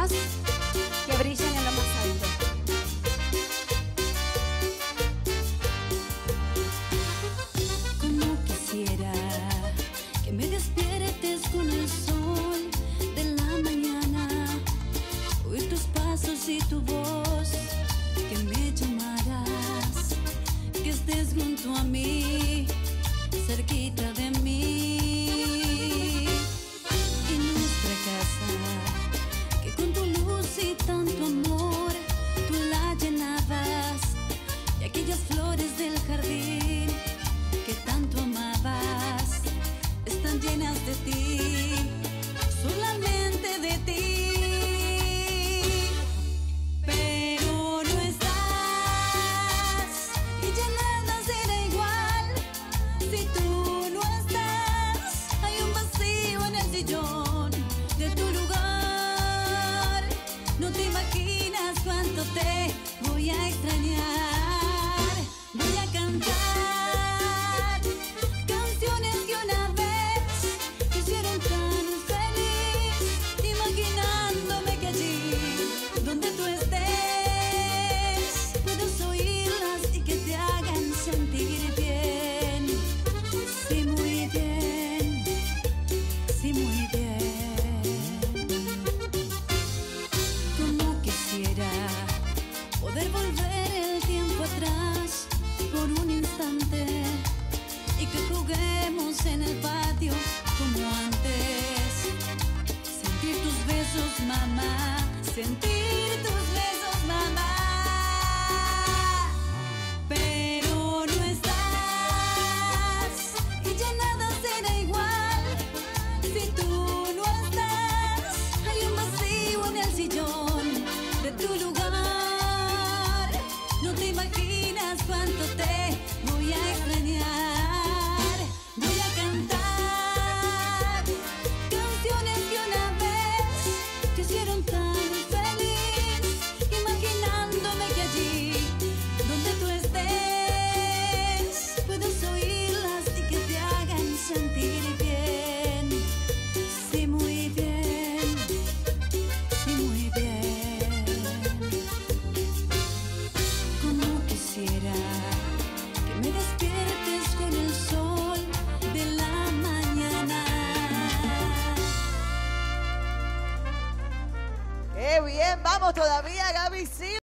que brillan en lo más alto. Como quisiera que me despiertes con el sol de la mañana, oír tus pasos y tu voz, que me llamaras, que estés junto a mí, cerquita de mí. En nuestra casa, que con tu luz y tanto amor tú la llenabas, y aquellas flores del jardín que tanto amabas están llenas de ti, solamente de ti. Pero no estás y ya nada será igual. Si tú no estás, hay un vacío en el sillón de tu lugar. No te imaginas cuánto te voy a extrañar. Voy a cantar canciones que una vez te hicieron tan feliz, imaginándome que allí donde tú estés puedes oírlas y que te hagan sentir bien. Sí, muy bien, sí, muy bien. Como quisiera poder volver el tiempo atrás por un instante y que juguemos en el patio como antes. Sentir tus besos, mamá, sentir tus besos, mamá. Pero no estás y ya nada será igual. Si tú no estás, hay un vacío en el sillón de tu lugar. No te imaginas cuánto te voy a extrañar. Voy a cantar canciones que una vez te hicieron tan feliz, imaginándome que allí donde tú estés puedes oírlas y que te hagan sentir bien. Sí, muy bien, sí, muy bien. Como quisiera que me despiertes con el sol de la mañana. ¡Qué bien! Vamos todavía